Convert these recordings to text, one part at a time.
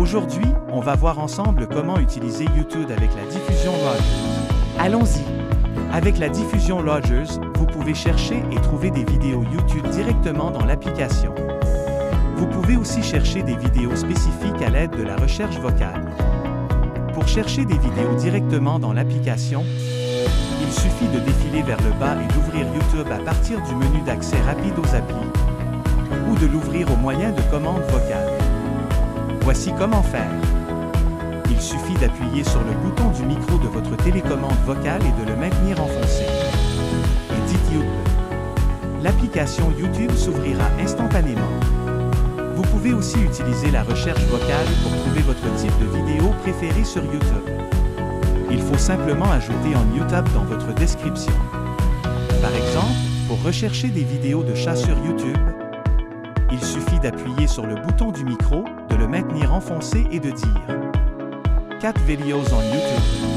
Aujourd'hui, on va voir ensemble comment utiliser YouTube avec la diffusion Rogers. Allons-y! Avec la diffusion Rogers, vous pouvez chercher et trouver des vidéos YouTube directement dans l'application. Vous pouvez aussi chercher des vidéos spécifiques à l'aide de la recherche vocale. Pour chercher des vidéos directement dans l'application, il suffit de défiler vers le bas et d'ouvrir YouTube à partir du menu d'accès rapide aux applis, ou de l'ouvrir au moyen de commandes vocales. Voici comment faire. Il suffit d'appuyer sur le bouton du micro de votre télécommande vocale et de le maintenir enfoncé. Et dites YouTube. L'application YouTube s'ouvrira instantanément. Vous pouvez aussi utiliser la recherche vocale pour trouver votre type de vidéo préférée sur YouTube. Il faut simplement ajouter en YouTube dans votre description. Par exemple, pour rechercher des vidéos de chats sur YouTube, il suffit d'appuyer sur le bouton du micro, de le maintenir enfoncé et de dire « Cat Videos on YouTube »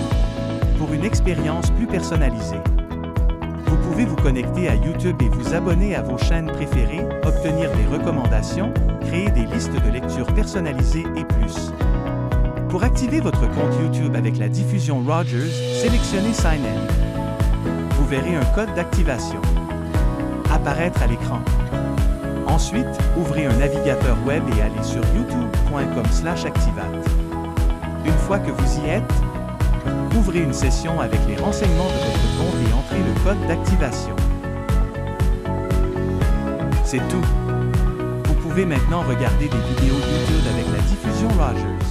pour une expérience plus personnalisée. Vous pouvez vous connecter à YouTube et vous abonner à vos chaînes préférées, obtenir des recommandations, créer des listes de lecture personnalisées et plus. Pour activer votre compte YouTube avec la diffusion Rogers, sélectionnez Sign In. Vous verrez un code d'activation apparaître à l'écran. Ensuite, ouvrez un navigateur web et allez sur youtube.com/activate. Une fois que vous y êtes, ouvrez une session avec les renseignements de votre compte et entrez le code d'activation. C'est tout. Vous pouvez maintenant regarder des vidéos YouTube avec la diffusion Rogers.